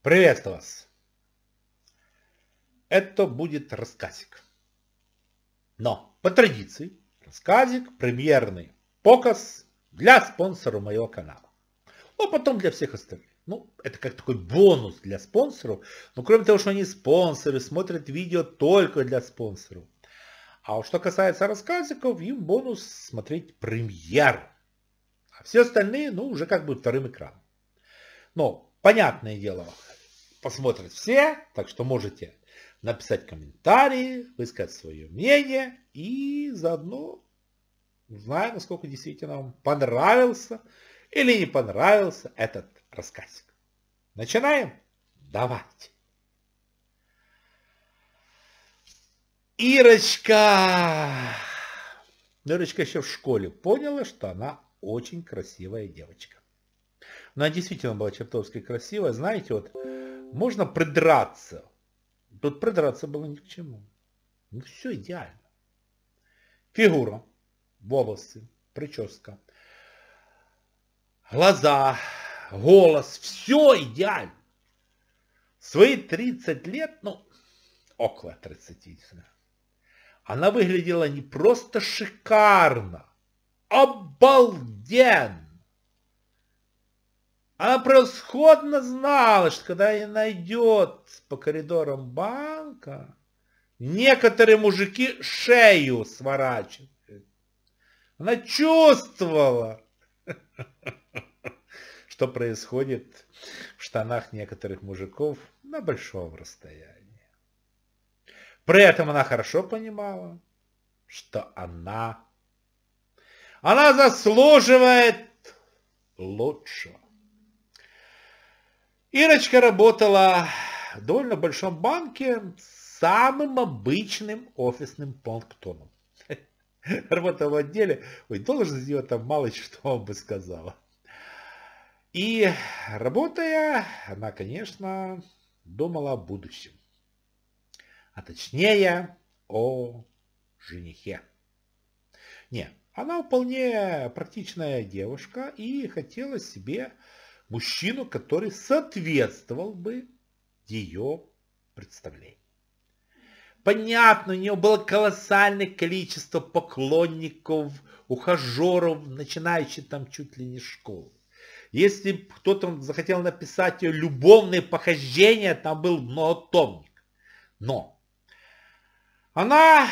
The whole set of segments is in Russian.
Приветствую вас. Это будет рассказик. Но по традиции рассказик премьерный показ для спонсора моего канала. Ну, потом для всех остальных. Ну, это как такой бонус для спонсоров. Но кроме того, что они спонсоры, смотрят видео только для спонсоров. А вот что касается рассказиков, им бонус смотреть премьеру. А все остальные, ну, уже как бы вторым экраном. Но, понятное дело, посмотрят все, так что можете написать комментарии, высказать свое мнение и заодно узнаем, насколько действительно вам понравился или не понравился этот рассказик. Начинаем? Давайте. Ирочка. Ирочка еще в школе поняла, что она очень красивая девочка. Но она действительно была чертовски красивая. Знаете, вот можно придраться. Тут придраться было ни к чему. Ну все идеально. Фигура, волосы, прическа, глаза, голос. Все идеально. В свои 30 лет, ну, около 30, она выглядела не просто шикарно, обалденно. Она превосходно знала, что когда она идет по коридорам банка, некоторые мужики шею сворачивают. Она чувствовала, что происходит в штанах некоторых мужиков на большом расстоянии. При этом она хорошо понимала, что она заслуживает лучшего. Ирочка работала в довольно большом банке с самым обычным офисным пунктом. Работала в отделе, должность ее там мало что вам бы сказала. И работая, она, конечно, думала о будущем. А точнее, о женихе. Не, она вполне практичная девушка и хотела себе мужчину, который соответствовал бы ее представлению. Понятно, у нее было колоссальное количество поклонников, ухажеров, начинающих там чуть ли не школу. Если кто-то захотел написать ее любовные похождения, там был многотомник. Но она,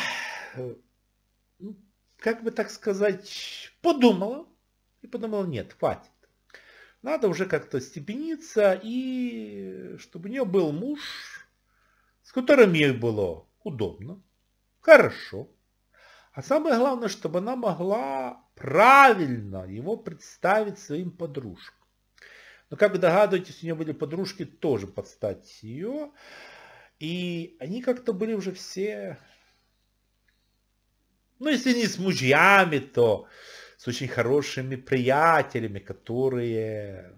как бы так сказать, подумала и подумала, нет, хватит. Надо уже как-то степениться, и чтобы у нее был муж, с которым ей было удобно, хорошо. А самое главное, чтобы она могла правильно его представить своим подружкам. Но, как вы догадываетесь, у нее были подружки тоже под стать ее. И они как-то были уже все, ну, если не с мужьями, то с очень хорошими приятелями, которые...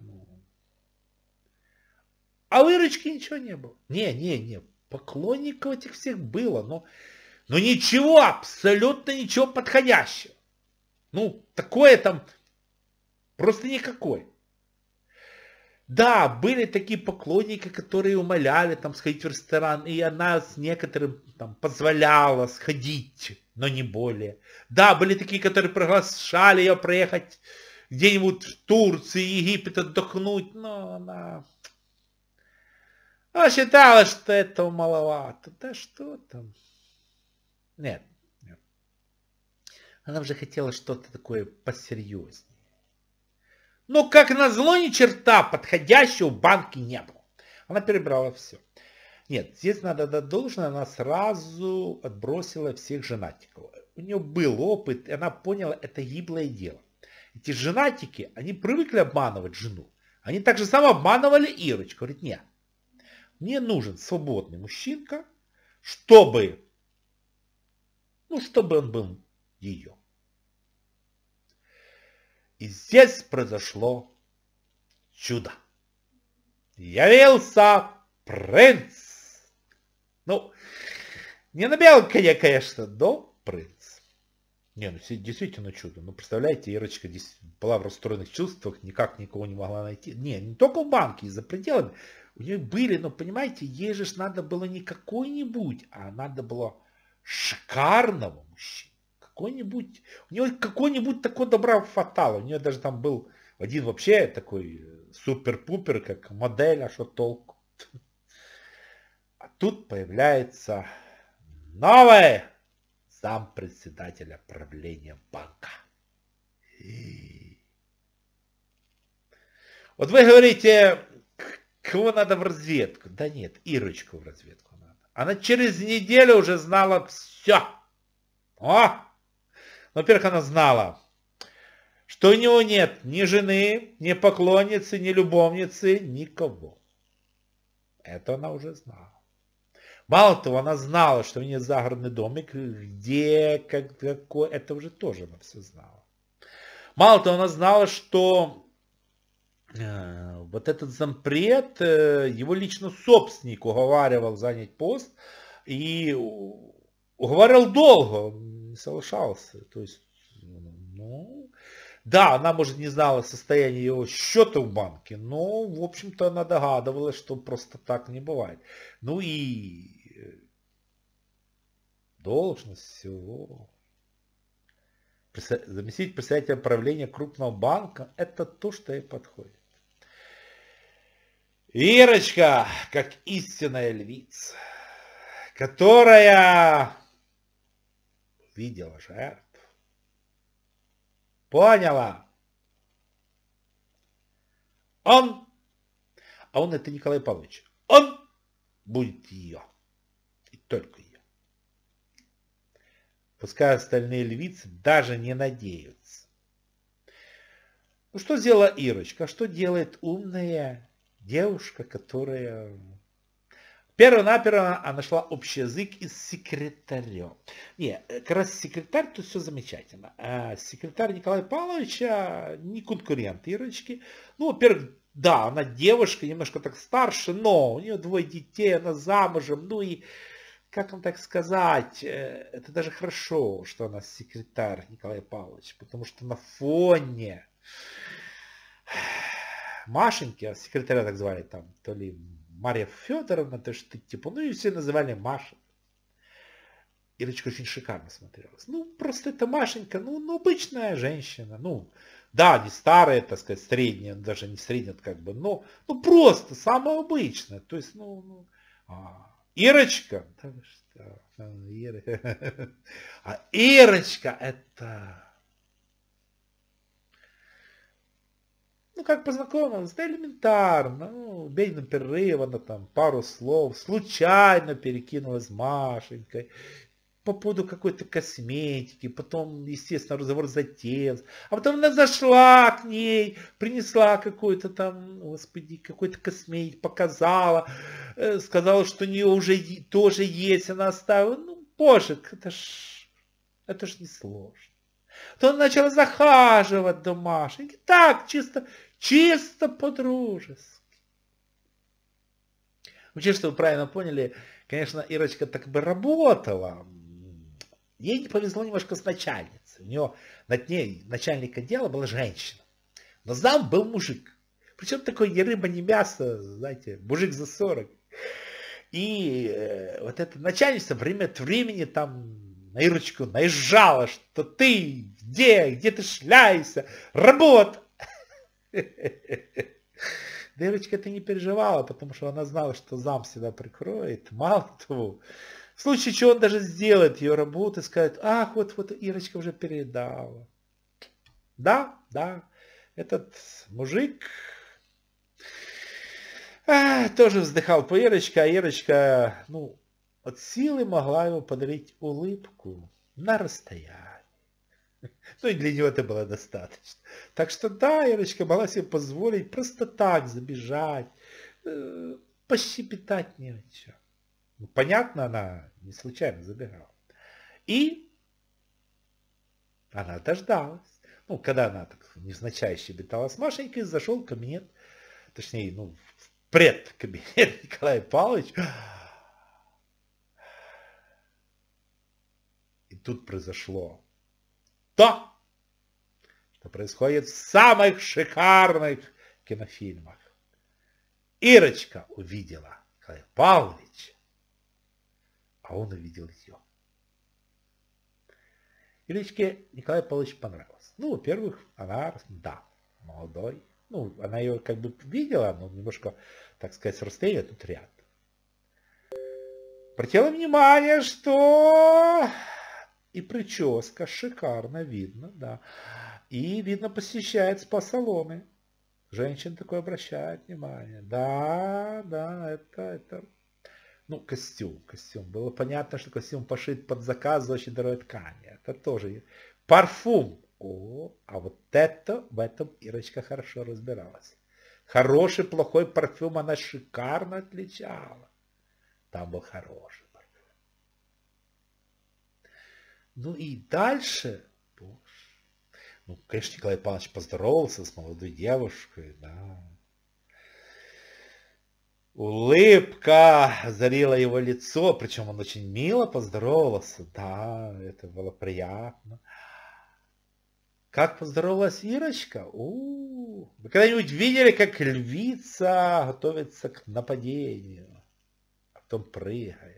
А у Ирочки ничего не было. Не. Поклонников этих всех было, но ничего, абсолютно ничего подходящего. Ну, такое там просто никакое. Да, были такие поклонники, которые умоляли там сходить в ресторан, и она с некоторым там позволяла сходить, но не более. Да, были такие, которые приглашали ее проехать где-нибудь в Турции, Египет отдохнуть, но она считала, что этого маловато. Да что там? Нет. Она уже хотела что-то такое посерьезнее. Но, как назло, ни черта подходящего в банке не было. Она перебрала все. Нет, здесь надо дать должное, она сразу отбросила всех женатиков. У нее был опыт, и она поняла, это гиблое дело. Эти женатики, они привыкли обманывать жену. Они так же само обманывали Ирочку. Говорит, нет, мне нужен свободный мужчинка, чтобы он был ее. И здесь произошло чудо. Явился принц. Ну, не на белом коне, конечно, но принц. Не, ну действительно чудо. Ну, представляете, Ирочка была в расстроенных чувствах, никак никого не могла найти. Не только в банке, и за пределами. У нее были, но понимаете, ей же надо было не какой-нибудь, а надо было шикарного мужчину. Какой-нибудь, у нее какой-нибудь такой добра хватало. У нее даже там был один вообще такой супер-пупер, как модель, а что толку. А тут появляется новый зампредседателя правления банка. Вот вы говорите, кого надо в разведку? Да нет, Ирочку в разведку надо. Она через неделю уже знала все. О! Во-первых, она знала, что у него нет ни жены, ни поклонницы, ни любовницы, никого. Это она уже знала. Мало того, она знала, что у нее загородный домик, где, какой, это уже тоже она все знала. Мало того, она знала, что вот этот зампред, его лично собственник уговаривал занять пост и уговаривал долго, он не соглашался. То есть, ну, да, она, может, не знала состояние его счета в банке, но, в общем-то, она догадывалась, что просто так не бывает. Ну и должность всего. Заместитель председателя правления крупного банка, это то, что ей подходит. Ирочка, как истинная львица, которая видела жертв, поняла, он, а он это Николай Павлович, он будет ее, и только ее. Пускай остальные львицы даже не надеются. Ну что сделала Ирочка? Что делает умная девушка, которая... Перво-наперво она нашла общий язык и с секретарем. Не, как раз секретарь, тут все замечательно. А секретарь Николая Павловича не конкурент Ирочки. Ну, во-первых, да, она девушка, немножко так старше, но у нее 2 детей, она замужем. Ну и, как вам так сказать, это даже хорошо, что она секретарь Николая Павловича, потому что на фоне Машеньки, а секретаря так звали там, то ли Марья Федоровна, то что типа, ну и все называли Маша. Ирочка очень шикарно смотрелась. Ну, просто это Машенька, ну обычная женщина. Ну, да, не старая, так сказать, средняя, даже не средняя, как бы, но ну просто самая обычная. То есть, Ирочка, да что, а Ирочка это... Ну, как познакомилась, да элементарно. Ну, бей на перерыв, она там пару слов, случайно перекинулась с Машенькой по поводу какой-то косметики, потом, естественно, разговор затеялся. А потом она зашла к ней, принесла какой-то там, господи, какой-то косметик, показала, сказала, что у нее уже тоже есть, она оставила. Ну, боже, это ж не сложно. То он начал захаживать до Машеньки. Так, чисто по-дружески. Учитывая, что вы правильно поняли, конечно, Ирочка так бы работала. Ей не повезло немножко с начальницей. У нее над ней начальник отдела была женщина. Но зам был мужик. Причем такой ни рыба, ни мясо, знаете, мужик за 40. И вот эта начальница время от времени там на Ирочку наезжала, что ты где ты шляешься, работа. Да Ирочка это не переживала, потому что она знала, что зам всегда прикроет. Мало того, в случае чего он даже сделает ее работу и скажет, ах, вот Ирочка уже передала. Да, этот мужик тоже вздыхал по Ирочке, а Ирочка, ну, от силы могла ему подарить улыбку на расстоянии. Ну и для него это было достаточно. Так что да, Ирочка могла себе позволить просто так забежать, пощепетать не о чем. Ну, понятно, она не случайно забегала. И она дождалась. Ну, когда она так невзначай щебетала с Машенькой, зашел в кабинет, точнее, в предкабинет Николая Павловича. И тут произошло то, что происходит в самых шикарных кинофильмах. Ирочка увидела Николая Павловича, а он увидел ее. Ирочке Николай Павлович понравился. Ну, во-первых, она, да, молодой. Ну, она ее как бы видела, но немножко, так сказать, с расстояния тут рядом. Обратила внимание, что и прическа шикарно видно, да. И, видно, посещает спа-салоны. Женщин такое обращает внимание. Да, это... Ну, костюм. Было понятно, что костюм пошит под заказ за очень дорогой ткани. Это тоже. Парфюм. О, а вот это, в этом Ирочка хорошо разбиралась. Хороший, плохой парфюм она шикарно отличала. Там был хороший парфюм. Ну и дальше... Ну, конечно, Николай Павлович поздоровался с молодой девушкой, да. Улыбка озарила его лицо, причем он очень мило поздоровался, да, это было приятно. Как поздоровалась Ирочка? Вы когда-нибудь видели, как львица готовится к нападению, а потом прыгает?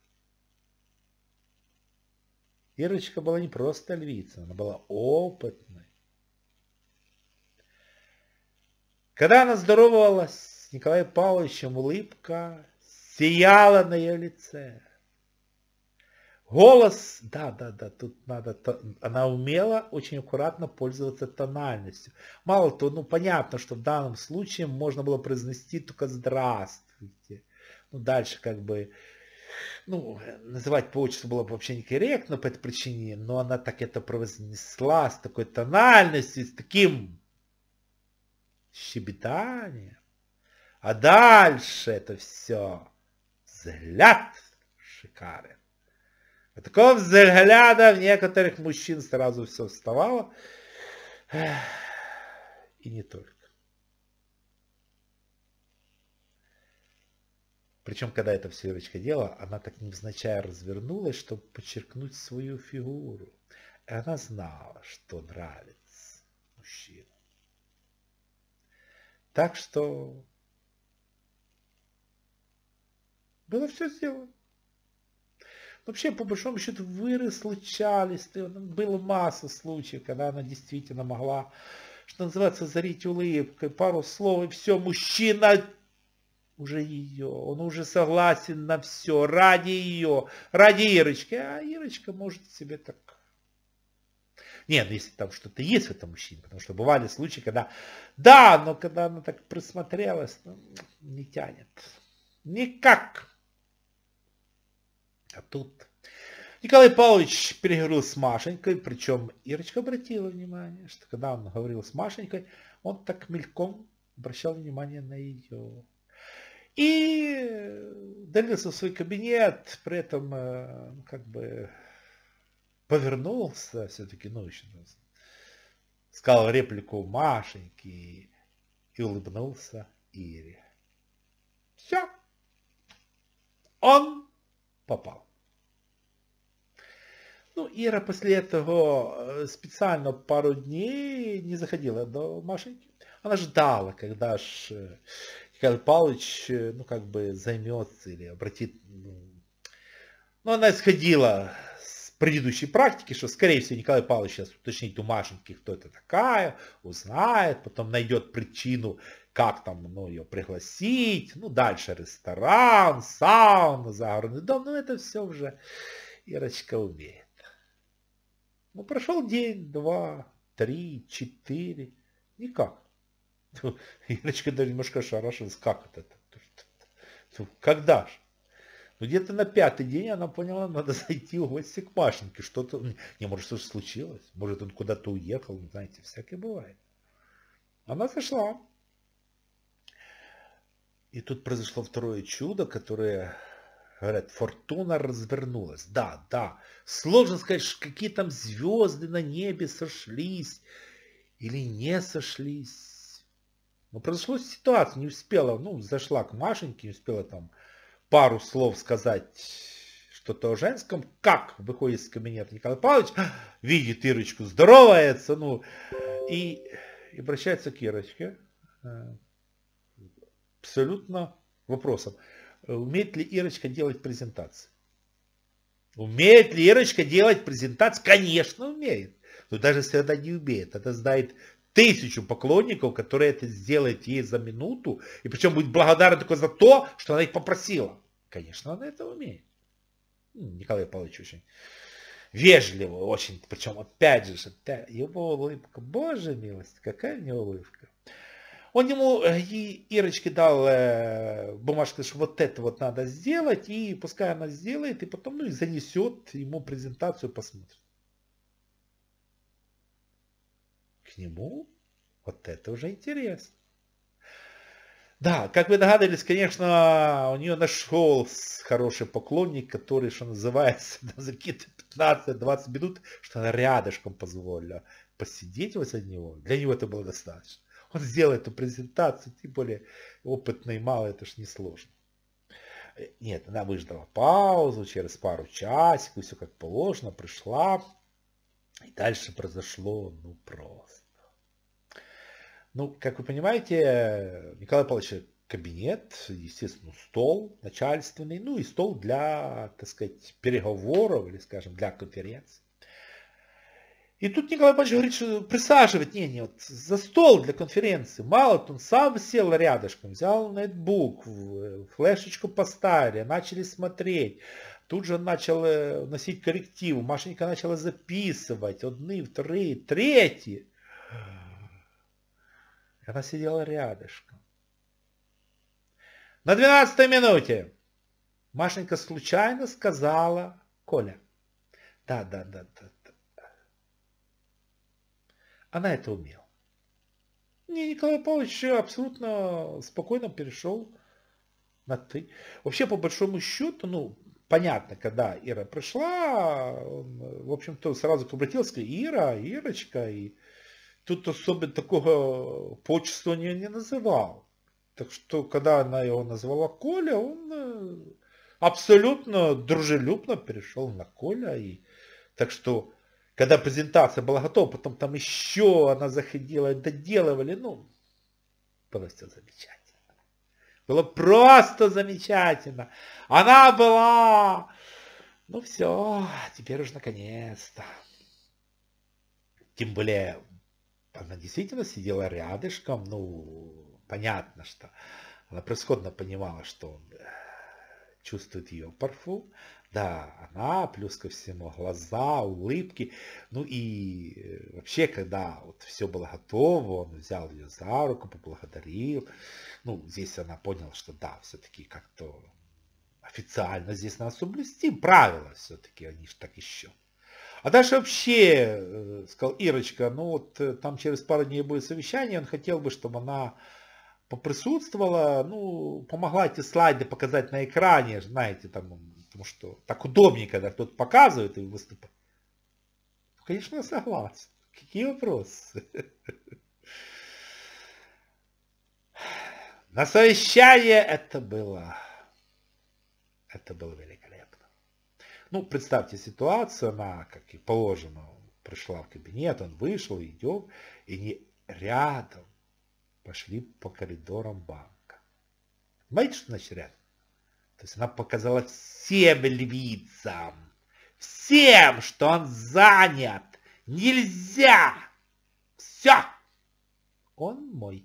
Ирочка была не просто львица, она была опытной. Когда она здоровалась с Николаем Павловичем, улыбка сияла на ее лице. Голос, да, тут надо, она умела очень аккуратно пользоваться тональностью. Мало того, ну понятно, что в данном случае можно было произнести только «здравствуйте». Ну дальше как бы, ну называть по отчеству было бы вообще некорректно по этой причине, но она так это произнесла с такой тональностью, с таким щебетанием. А дальше это все взгляд шикарен. От такого взгляда в некоторых мужчин сразу все вставало. И не только. Причем, когда это все Ирочка делала, она так невзначай развернулась, чтобы подчеркнуть свою фигуру. И она знала, что нравится мужчинам. Так что было все сделано. Вообще, по большому счету, выросло чалисты. Было масса случаев, когда она действительно могла, что называется, озарить улыбкой, пару слов, и все, мужчина уже ее, он уже согласен на все, ради ее, ради Ирочки. А Ирочка может себе так... Нет, ну если там что-то есть в этом мужчине, потому что бывали случаи, когда... Да, но когда она так присмотрелась, ну, не тянет. Никак. А тут Николай Павлович переговорил с Машенькой, причем Ирочка обратила внимание, что когда он говорил с Машенькой, он так мельком обращал внимание на ее. И удалился в свой кабинет, при этом как бы повернулся все-таки, ну, еще сказал реплику Машеньки и улыбнулся Ире. Все. Он попал. Ну, Ира после этого специально пару дней не заходила до Машеньки. Она ждала, когда ж Николай Павлович, ну, как бы займется или обратит... Ну, она исходила с предыдущей практики, что, скорее всего, Николай Павлович сейчас уточнит у Машеньки, кто это такая, узнает, потом найдет причину, как там, ну, ее пригласить. Ну, дальше ресторан, сауна, загородный дом. Ну, это все уже Ирочка умеет. Ну, прошел день, 2, 3, 4. Никак. Ирочка даже немножко ошарашилась. Как это? Когда ж? Ну, где-то на 5-й день она поняла, надо зайти в гости к Машеньке. Что-то... Не, может, что-то случилось. Может, он куда-то уехал. Знаете, всякое бывает. Она зашла. И тут произошло второе чудо, которое... Говорят, фортуна развернулась. Да. Сложно сказать, какие там звезды на небе сошлись или не сошлись. Но произошла ситуация, не успела, ну, зашла к Машеньке, не успела там пару слов сказать что-то о женском. Как выходит из кабинета Николай Павлович, видит Ирочку, здоровается, ну, и обращается к Ирочке. абсолютно вопросом. Умеет ли Ирочка делать презентации? Умеет ли Ирочка делать презентации? Конечно, умеет. Но даже если она не умеет, это знает 1000 поклонников, которые это сделают ей за минуту, и причем будет благодарна только за то, что она их попросила. Конечно, она это умеет. Николай Павлович очень вежливо, очень, причем опять же, его улыбка, боже милость, какая у него улыбка. Он ему, Ирочке дал бумажку, что вот это вот надо сделать, и пускай она сделает, и потом, ну, и занесет ему презентацию, посмотрит. К нему вот это уже интересно. Да, как вы догадались, конечно, у нее нашелся хороший поклонник, который, что называется, за какие-то 15-20 минут, что она рядышком позволила посидеть возле него. Для него это было достаточно. Он сделал эту презентацию, тем более опытный, мало, это ж не сложно. Нет, она выждала паузу, через пару часиков, все как положено, пришла. И дальше произошло, ну, просто. Ну, как вы понимаете, Николай Павлович кабинет, естественно, стол начальственный, ну и стол для, так сказать, переговоров или, скажем, для конференции. И тут Николай Павлович говорит, что присаживать, не, вот за стол для конференции. Мало, он сам сел рядышком, взял ноутбук, флешечку поставили, начали смотреть. Тут же он начал носить коррективы, Машенька начала записывать, одни, вторые, третьи. Она сидела рядышком. На 12-й минуте Машенька случайно сказала: Коля. Да. Она это умела. Николай Павлович абсолютно спокойно перешел на ты. Вообще, по большому счету, ну, понятно, когда Ира пришла, он, в общем-то, сразу обратился: Ира, Ирочка, и тут особо такого почества не называл. Так что, когда она его назвала Коля, он абсолютно дружелюбно перешел на Коля. И, так что, когда презентация была готова, потом там еще она заходила, доделывали, ну, было все замечательно. Было просто замечательно. Она была, ну все, теперь уж наконец-то. Тем более, она действительно сидела рядышком, ну, понятно, что она превосходно понимала, что он чувствует ее парфюм. Да, она, плюс ко всему, глаза, улыбки. Ну и вообще, когда вот все было готово, он взял ее за руку, поблагодарил. Ну, здесь она поняла, что да, все-таки как-то официально здесь надо соблюсти правила все-таки, они же так еще. А дальше вообще сказал: Ирочка, ну вот там через пару дней будет совещание, он хотел бы, чтобы она поприсутствовала, ну, помогла эти слайды показать на экране, знаете, там, потому что так удобнее, когда кто-то показывает и выступает. Ну, конечно, я согласен. Какие вопросы? На совещание это было великолепно. Ну, представьте ситуацию, она, как и положено, пришла в кабинет, он вышел, идет, и не рядом пошли по коридорам банка. Понимаете, что значит рядом? То есть она показала всем львицам, всем, что он занят, нельзя, все, он мой.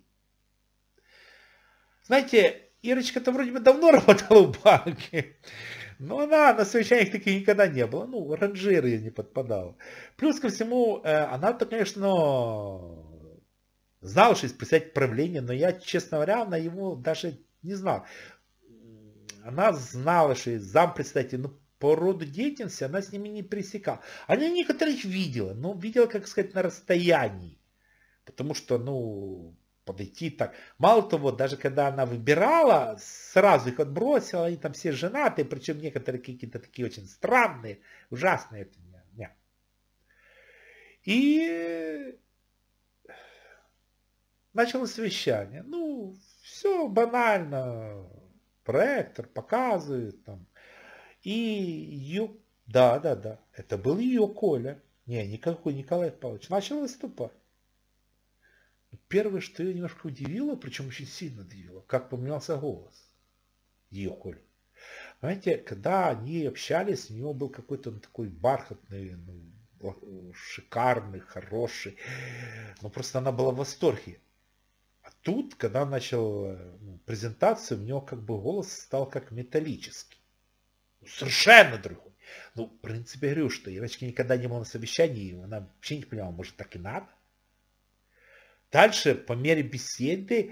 Знаете, Ирочка-то вроде бы давно работала в банке, но она на совещаниях таких никогда не было. Ну, ранжиры ей не подпадала. Плюс ко всему, она-то, конечно, знала, что есть председатель правления, но я, честно говоря, она его даже не знал. Она знала, что есть зампредседатель, но по роду деятельности она с ними не пересекала. Она некоторых видела, но видела, как сказать, на расстоянии. Потому что, ну, подойти так. Мало того, даже когда она выбирала, сразу их отбросила, они там все женатые, причем некоторые какие-то такие очень странные, ужасные. Это не. И началось совещание. Ну, все банально. Проектор показывает там. И ее, да, это был ее Коля. Не, никакой Николай Павлович. Начал выступать. Первое, что ее немножко удивило, причем очень сильно удивило, как поменялся голос ее Коли. Знаете, когда они общались, у него был какой-то такой бархатный, шикарный, хороший. Ну, просто она была в восторге. А тут, когда он начал презентацию, у него как бы голос стал как металлический. Совершенно другой. Ну, в принципе, говорю, что Ирочка никогда не была на совещании, она вообще не поняла, может, так и надо. Дальше, по мере беседы,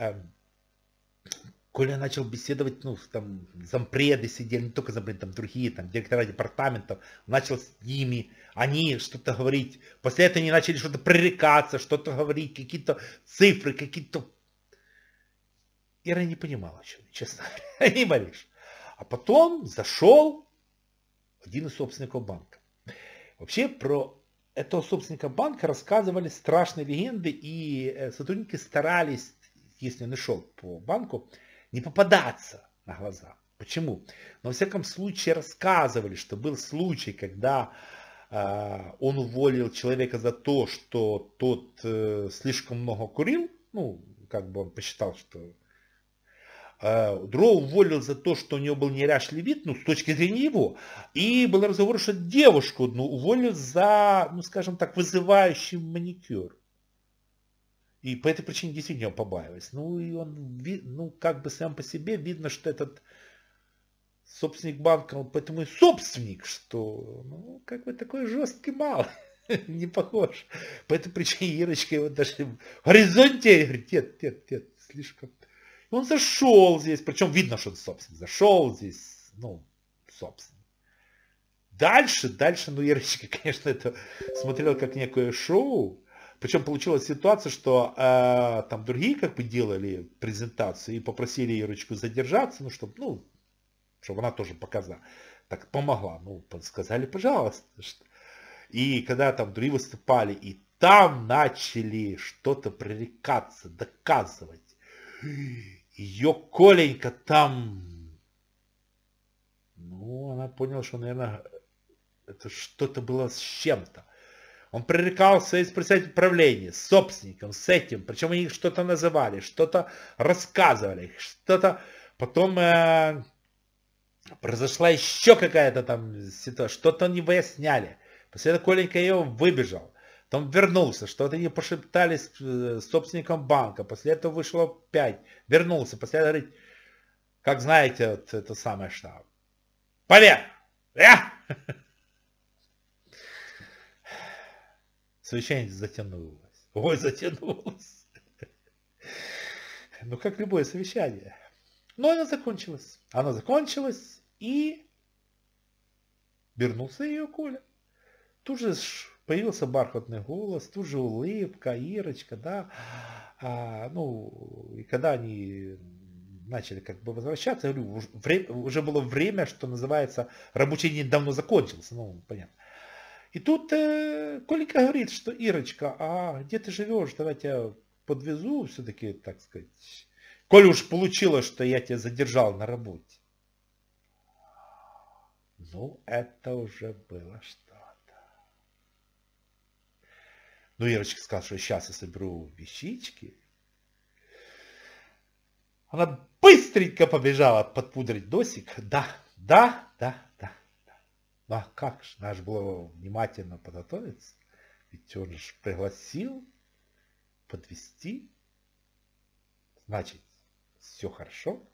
Коля начал беседовать, ну, там, зампреды сидели, не только зампреды, там, другие, там, директора департаментов, начал с ними, они что-то говорить, после этого они начали что-то пререкаться, что-то говорить, какие-то цифры, какие-то... Ира не понимала, о чем, честно говоря, не малейше. А потом зашел один из собственников банка. Вообще, про этого собственника банка рассказывали страшные легенды, и сотрудники старались, если он и шел по банку, не попадаться на глаза. Почему? Но во всяком случае рассказывали, что был случай, когда он уволил человека за то, что тот слишком много курил, ну, как бы он посчитал, что другого уволил за то, что у него был неряшливый вид, ну, с точки зрения его. И был разговор, что девушку уволил за, ну, скажем так, вызывающий маникюр. И по этой причине действительно его побаивались. Ну, и он, ну, как бы сам по себе видно, что этот собственник банка, он поэтому и собственник, что, ну, как бы такой жесткий малый. Не похож. По этой причине Ирочка его даже в горизонте говорит, нет, слишком. Он зашел здесь, причем видно, что он собственник. Зашел здесь, ну, собственник. Дальше, ну, Ирочка, конечно, это смотрела как некое шоу. Причем получилась ситуация, что там другие как бы делали презентацию и попросили Ирочку задержаться, ну, чтобы она тоже показала. Так помогла. Ну, сказали, пожалуйста. И когда там другие выступали, и там начали что-то пререкаться, доказывать. Ее Коленька там, ну, она поняла, что, наверное, это что-то было с чем-то. Он пререкался из председателя правления, с собственником, с этим. Причем они что-то называли, что-то рассказывали, что-то... Потом произошла еще какая-то там ситуация, что-то не выясняли. После этого Коленька ее выбежал. Потом вернулся, что-то они пошептались с собственником банка. После этого вышел опять, вернулся. После этого говорит, как знаете, вот это самое что. Поверх! Совещание затянулось. Ой, затянулось. Ну, как любое совещание. Но оно закончилось. Оно закончилось, и вернулся ее Коля. Тут же появился бархатный голос, тут же улыбка, Ирочка, да. Ну, и когда они начали как бы возвращаться, я говорю, уже было время, что называется, рабочий день давно закончился, ну, понятно. И тут Коленька говорит, что Ирочка, а где ты живешь, давай тебя подвезу, все-таки, так сказать. Коли уж получилось, что я тебя задержал на работе. Ну, это уже было что-то. Ну, Ирочка сказала, что сейчас я соберу вещички. Она быстренько побежала подпудрить носик. Да. Ну, а как же, надо же было внимательно подготовиться. Ведь он же пригласил подвезти. Значит, все хорошо.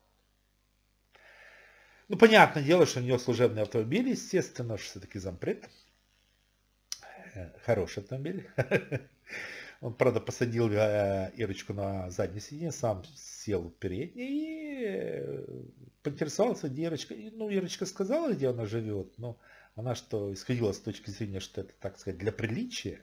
Ну, понятное дело, что у нее служебный автомобиль, естественно, что все-таки зампред. Хороший автомобиль. Он, правда, посадил Ирочку на заднее сиденье, сам сел в переднее и поинтересовался, где Ирочка. Ну, Ирочка сказала, где она живет, но она что, исходила с точки зрения, что это, так сказать, для приличия?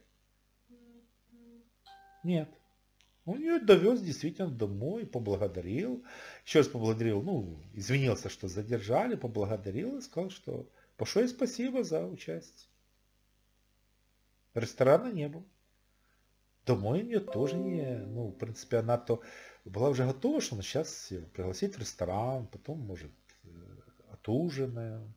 Нет. Он ее довез действительно домой, поблагодарил. Еще раз поблагодарил, ну, извинился, что задержали, поблагодарил и сказал, что большое спасибо за участие. Ресторана не было. Домой ее тоже не, ну, в принципе, она то была уже готова, что она сейчас пригласить в ресторан, потом, может, отужинаем.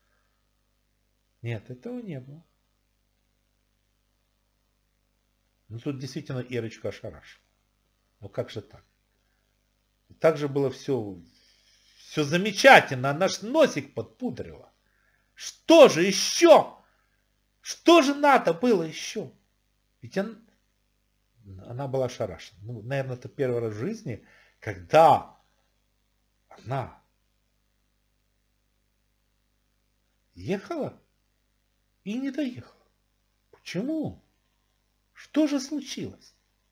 Нет, этого не было. Ну, тут действительно Ирочка ошарашила. Ну как же так? Так же было все замечательно, она ж носик подпудрила. Что же еще? Что же надо было еще? Ведь она была ошарашена. Ну, наверное, это первый раз в жизни, когда она ехала и не доехала. Почему? Что же случилось?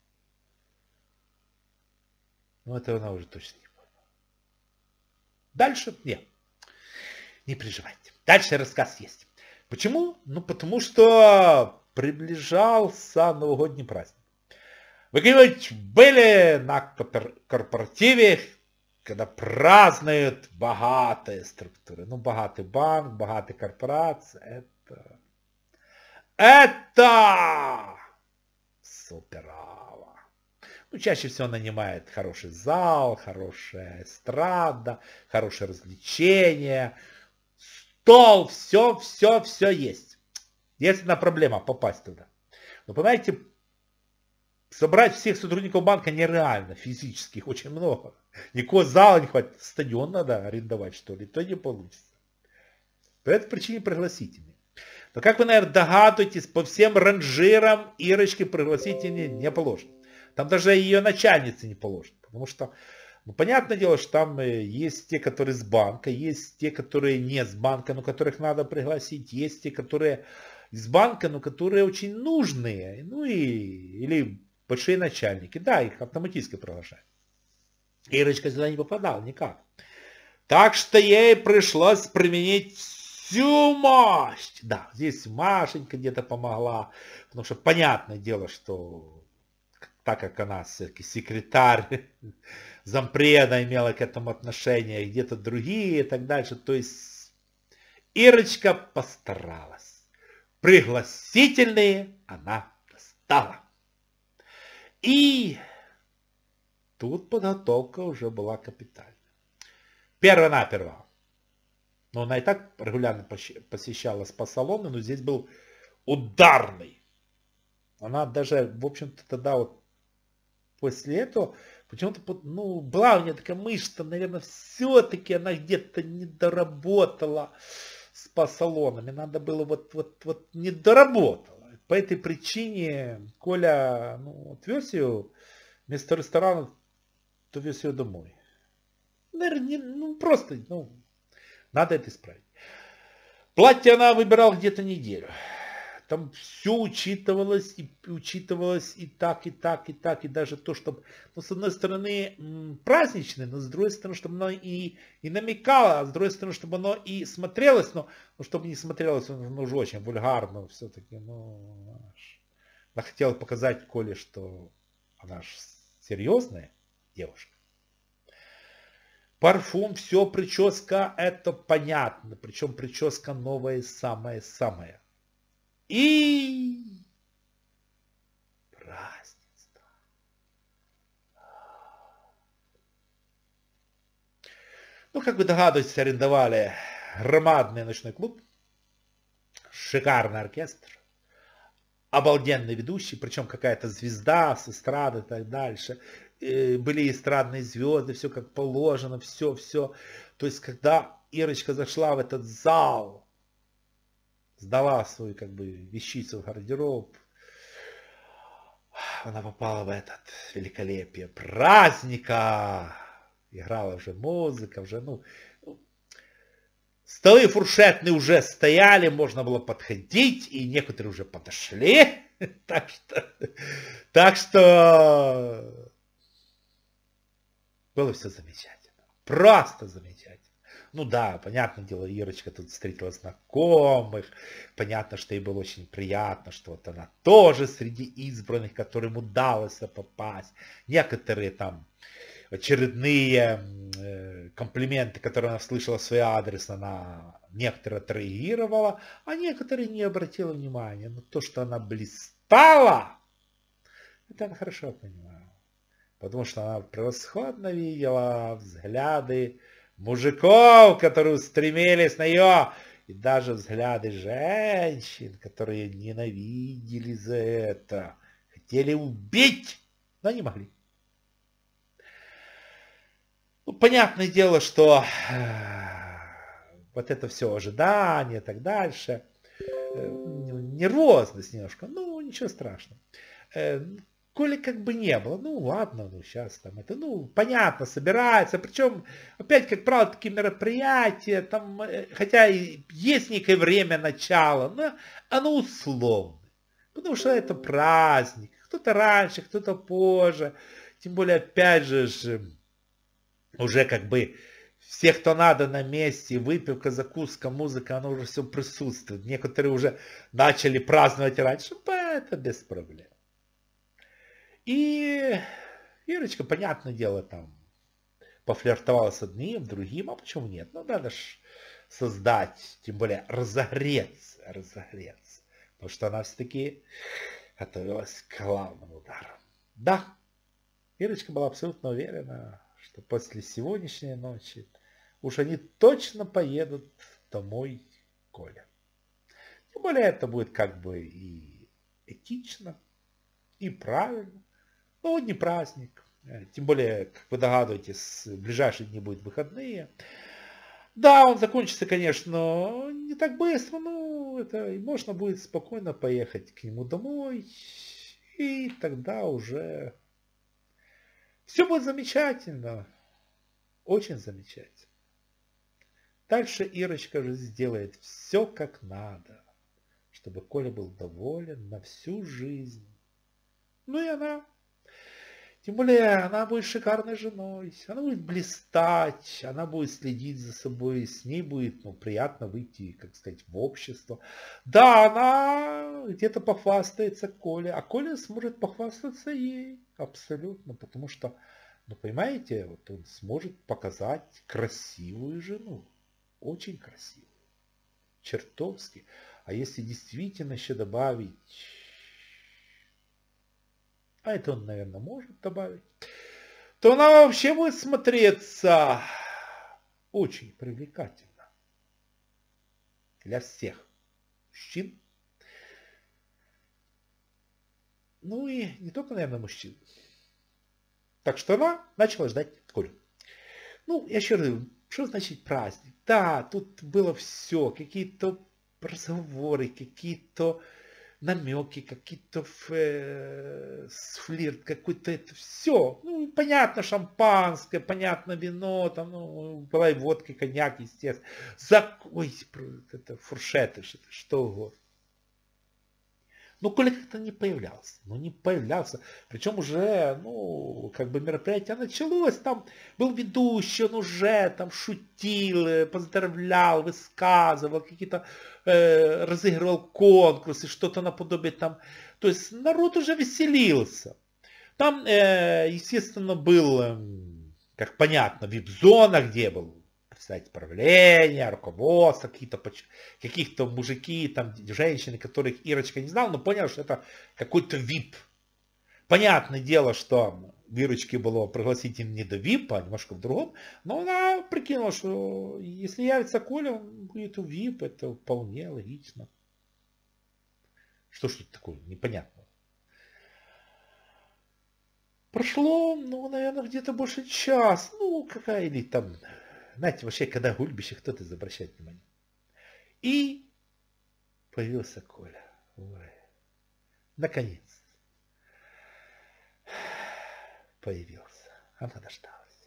Ну, это она уже точно не поняла. Дальше нет. Не переживайте. Дальше рассказ есть. Почему? Ну, потому что приближался новогодний праздник. Вы когда-нибудь были на корпоративе, когда празднуют богатые структуры? Ну, богатый банк, богатая корпорация. Это суперава. Ну, чаще всего нанимает хороший зал, хорошая эстрада, хорошее развлечение, стол, все есть. Есть одна проблема попасть туда. Вы понимаете, собрать всех сотрудников банка нереально, физически, их очень много. Никакого зала не хватит, стадион надо арендовать, что ли, то не получится. По этой причине пригласительные. Но как вы, наверное, догадываетесь, по всем ранжирам Ирочке пригласительные не положено. Там даже ее начальнице не положено. Потому что, ну, понятное дело, что там есть те, которые с банка, есть те, которые не с банка, но которых надо пригласить, есть те, которые из банка, но которые очень нужные, ну или большие начальники. Да, их автоматически приглашают. Ирочка сюда не попадала никак. Так что ей пришлось применить всю мощь. Да, здесь Машенька где-то помогла, потому что понятное дело, что так как она все-таки секретарь зампреда имела к этому отношение, где-то другие и так дальше. То есть Ирочка постаралась. Пригласительные она достала. И тут подготовка уже была капитальная. Перво-наперво. Но она и так регулярно посещала спа-салоны, но здесь был ударный. Она даже, в общем-то, тогда вот после этого, почему-то, ну, была у нее такая мысль, что, наверное, все-таки она где-то не доработала с спа-салонами. Надо было вот не доработала. По этой причине Коля, ну, отвез ее вместо ресторана, то вез ее домой. Наверное, ну, просто, ну, надо это исправить. Платье она выбирала где-то неделю. Там все учитывалось и так, и так, и так, и даже то, чтобы, ну, с одной стороны, праздничное, но с другой стороны, чтобы оно и намекало, а с другой стороны, чтобы оно и смотрелось, но чтобы не смотрелось, ну, уже очень вульгарно все-таки, ну, она хотела показать Коле, что она же серьезная девушка. Парфюм, все, прическа, это понятно, причем прическа новая, самая-самая. И празднество. Ну, как вы догадываетесь, арендовали громадный ночной клуб, шикарный оркестр, обалденный ведущий, причем какая-то звезда с эстрады и так дальше. Были эстрадные звезды, все как положено, все. То есть, когда Ирочка зашла в этот зал, сдала свою, как бы, вещицу в гардероб, она попала в этот великолепие праздника. Играла уже музыка, уже, ну, столы фуршетные уже стояли, можно было подходить, и некоторые уже подошли. Так что было все замечательно. Просто замечательно. Ну да, понятное дело, Ирочка тут встретила знакомых. Понятно, что ей было очень приятно, что вот она тоже среди избранных, которым удалось попасть. Некоторые там очередные комплименты, которые она слышала в свой адрес, она некоторые отреагировала, а некоторые не обратила внимания. Но то, что она блистала, это она хорошо понимала. Потому что она превосходно видела взгляды мужиков, которые устремились на нее, и даже взгляды женщин, которые ненавидели за это, хотели убить, но не могли. Ну, понятное дело, что вот это все ожидание и так дальше, нервозность немножко, ну, ничего страшного. Коли как бы не было, ну ладно, ну сейчас там это, ну понятно, собирается, причем опять, как правило, такие мероприятия, там, хотя и есть некое время начала, но оно условное, потому что это праздник, кто-то раньше, кто-то позже, тем более, опять же, уже как бы все, кто надо на месте, выпивка, закуска, музыка, оно уже все присутствует. Некоторые уже начали праздновать раньше, это без проблем. И Ирочка, понятное дело, там пофлиртовала с одним, другим, а почему нет? Ну, надо ж создать, тем более разогреться. Потому что она все-таки готовилась к главному удару. Да, Ирочка была абсолютно уверена, что после сегодняшней ночи уж они точно поедут домой к Коле. Тем более это будет как бы и этично, и правильно. Ну, не праздник. Тем более, как вы догадываетесь, в ближайшие дни будут выходные. Да, он закончится, конечно, не так быстро, но это можно будет спокойно поехать к нему домой. И тогда уже все будет замечательно. Очень замечательно. Дальше Ирочка же сделает все как надо, чтобы Коля был доволен на всю жизнь. Ну и она. Тем более, она будет шикарной женой, она будет блистать, она будет следить за собой, с ней будет, ну, приятно выйти, как сказать, в общество. Да, она где-то похвастается Коле, а Коля сможет похвастаться ей, абсолютно, потому что, ну, понимаете, вот он сможет показать красивую жену, очень красивую, чертовски. А если действительно еще добавить... А это он, наверное, может добавить. То она вообще будет смотреться очень привлекательно. Для всех мужчин. Ну и не только, наверное, мужчин. Так что она начала ждать Колю. Ну, я еще раз говорю, что значит праздник? Да, тут было все. Какие-то разговоры, какие-то намеки, какие-то флирт, какой-то это все. Ну, понятно, шампанское, понятно, вино, там, ну, была и водка, и коньяк, естественно. Ой, это фуршеты, что угодно. Ну, Коля как-то не появлялся. Ну, не появлялся. Причем уже, ну, как бы мероприятие началось. Там был ведущий, он уже там шутил, поздравлял, высказывал, какие-то разыгрывал конкурсы, что-то наподобие там. То есть народ уже веселился. Там, естественно, был, как понятно, вип-зона, где был представитель правления, руководство, каких-то мужики, там, женщины, которых Ирочка не знала, но поняла, что это какой-то вип. Понятное дело, что в Ирочке было пригласить им не до випа, а немножко в другом, но она прикинула, что если явится Коля, он будет у вип, это вполне логично. Что ж тут такое непонятного? Прошло, ну, наверное, где-то больше час. Ну, какая или там, знаете, вообще, когда гульбище, кто-то обращает внимание. И появился Коля. Ой, наконец появился. Она дождалась.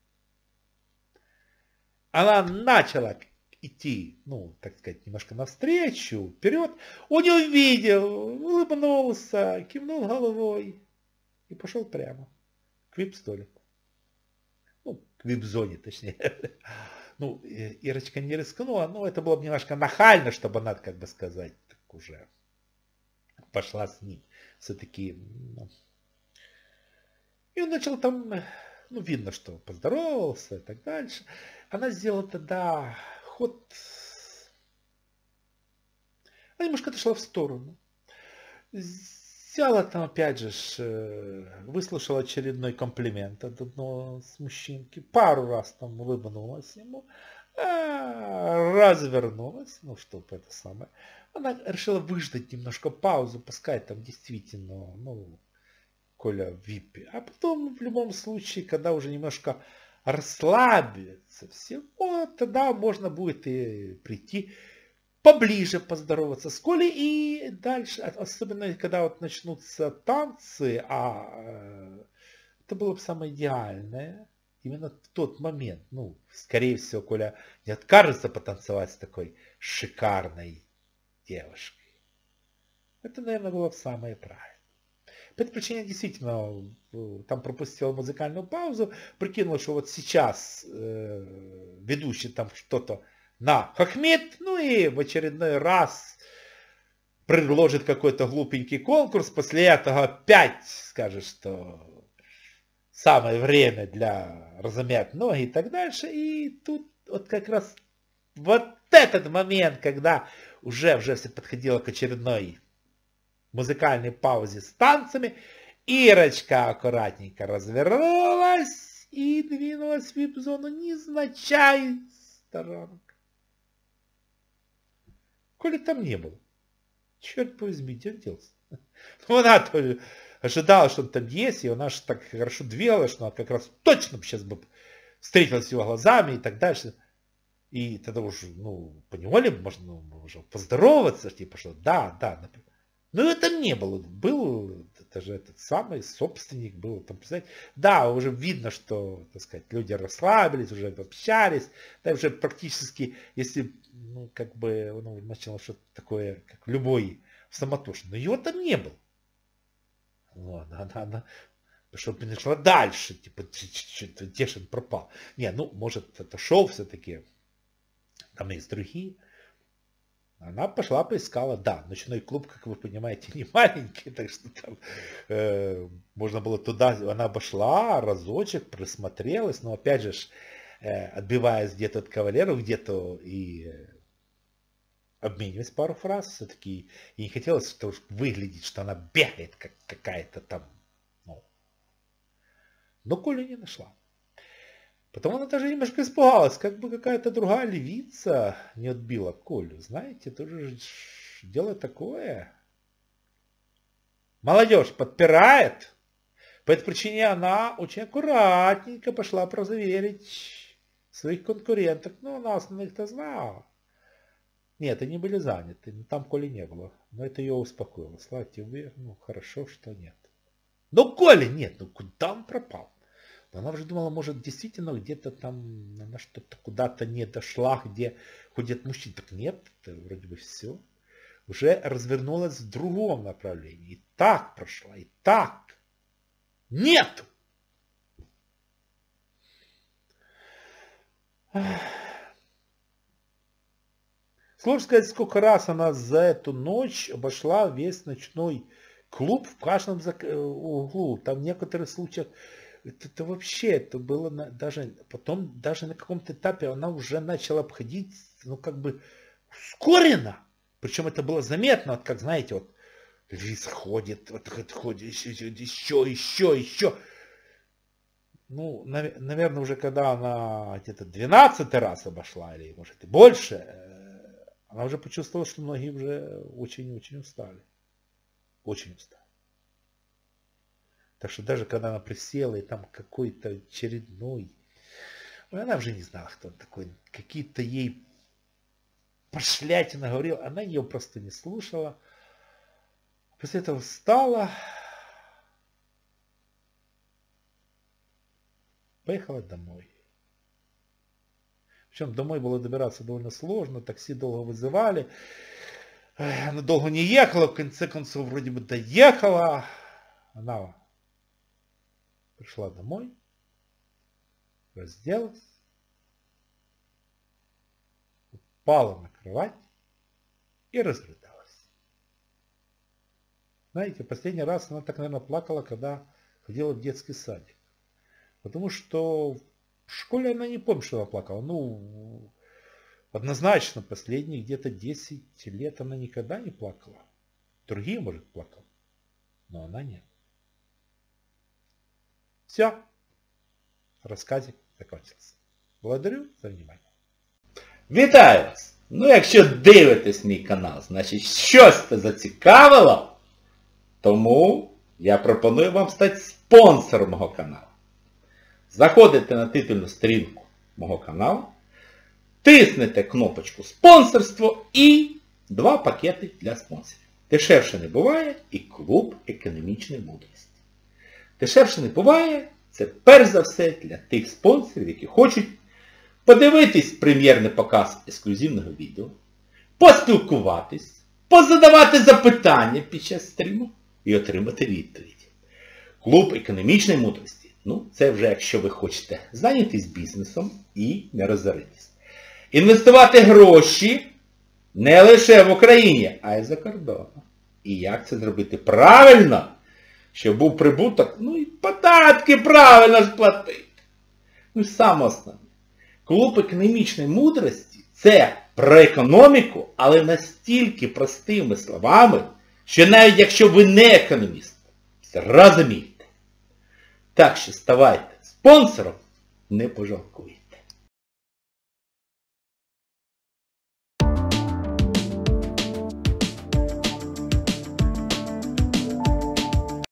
Она начала идти, ну, так сказать, немножко навстречу, вперед. Он не увидел, улыбнулся, кивнул головой и пошел прямо к вип-столику. Ну, к вип-зоне, точнее. Ну, Ирочка не рискнула, но это было бы немножко нахально, чтобы она, как бы сказать, так уже пошла с ним. Все-таки, ну. И он начал там, ну, видно, что поздоровался и так дальше. Она сделала тогда ход. Она немножко отошла в сторону. Взяла там, опять же, выслушала очередной комплимент от одного с мужчинки. Пару раз там улыбнулась ему. Развернулась, ну, чтобы это самое. Она решила выждать немножко паузу, пускай там действительно, ну, Коля в випе. А потом, в любом случае, когда уже немножко расслабиться, все, вот тогда можно будет и прийти поближе поздороваться с Колей и дальше, особенно когда вот начнутся танцы, это было бы самое идеальное, именно в тот момент, ну, скорее всего, Коля не откажется потанцевать с такой шикарной девушкой. Это, наверное, было бы самое правильное. По этой причине действительно там пропустила музыкальную паузу, прикинула, что вот сейчас ведущий там что-то нахохмит, ну и в очередной раз предложит какой-то глупенький конкурс, после этого опять скажет, что самое время для размять ноги и так дальше. И тут вот как раз вот этот момент, когда уже все подходило к очередной музыкальной паузе с танцами, Ирочка аккуратненько развернулась и двинулась в вип-зону незначай сторонкой. Коли там не было. Черт возьми, где он делся? Ну, она ожидала, что он там есть, и она же так хорошо двигалась, что она как раз точно сейчас бы встретилась с его глазами и так дальше. И тогда уже, ну, поневоле можно уже поздороваться, типа, что да. Но это не было. Был, это же этот самый собственник был. Там, представляете? Да, уже видно, что, так сказать, люди расслабились, уже общались. Да, уже практически, если, ну, как бы, ну, начало что-то такое, как любой самотошный. Но его там не было. Вот, она чтобы перешла дальше, типа, где же он пропал. Не, ну, может, это шоу все-таки. Там есть другие. Она пошла, поискала. Да, ночной клуб, как вы понимаете, не маленький, так что там можно было туда. Она обошла разочек, присмотрелась, но опять же, отбиваясь где-то от кавалеров, где-то и обмениваясь пару фраз, все-таки и не хотелось что выглядеть, что она бегает, как какая-то там. Ну. Но Колю не нашла. Потом она даже немножко испугалась, как бы какая-то другая левица не отбила Колю. Знаете, тоже дело такое. Молодежь подпирает. По этой причине она очень аккуратненько пошла проверить своих конкуренток. Ну, она основных-то знала. Нет, они были заняты. Там Коли не было. Но это ее успокоило. Слава тебе, ну, хорошо, что нет. Но Коли нет, ну куда он пропал? Она уже думала, может, действительно где-то там она что-то куда-то не дошла, где ходят мужчины. Так нет, это вроде бы все. Уже развернулась в другом направлении. И так прошла, и так. Нет! Сложно сказать, сколько раз она за эту ночь обошла весь ночной клуб в каждом углу. Там в некоторых случаях это вообще, это было даже, потом даже на каком-то этапе она уже начала обходить, ну как бы ускоренно. Причем это было заметно, вот как знаете, вот лис ходит, вот ходит, еще. Ну, наверное, уже когда она где-то 12-й раз обошла, или может и больше, она уже почувствовала, что многие уже очень-очень устали. Очень устали. Так что даже когда она присела, и там какой-то очередной, она уже не знала, кто он такой, какие-то ей пошлятины говорил, она ее просто не слушала. После этого встала, поехала домой. Причем домой было добираться довольно сложно, такси долго вызывали, она долго не ехала, в конце концов вроде бы доехала. Она пришла домой, разделась, упала на кровать и разрыдалась. Знаете, последний раз она так, наверное, плакала, когда ходила в детский садик. Потому что в школе она не помнит, что она плакала. Ну, однозначно, последние где-то 10 лет она никогда не плакала. Другие, может, плакали, но она нет. Все. Розказик закончився. Благодарю за внимание. Вітаю вас! Ну, якщо дивитесь мій канал, значить щось це зацікавило, тому я пропоную вам стати спонсором мого каналу. заходите на титульну сторінку мого каналу, тиснете кнопочку «Спонсорство» і 2 пакети для спонсорів. Дешевше не буває і клуб економічної мудрості. Дешевше не буває, це перш за все для тих спонсорів, які хочуть подивитись прем'єрний показ ексклюзивного відео, поспілкуватись, позадавати запитання під час стріму і отримати відповідь. Клуб економічної мудрості. Ну, це вже якщо ви хочете зайнятись бізнесом і не розоритись. Інвестувати гроші не лише в Україні, а й за кордоном. І як це зробити правильно, щоб був прибуток, ну і податки правильно ж платити. Ну і саме основне. Клуб економічної мудрості – це про економіку, але настільки простими словами, що навіть якщо ви не економіст, розумієте. Так що ставайте спонсором, не пожалкуйте.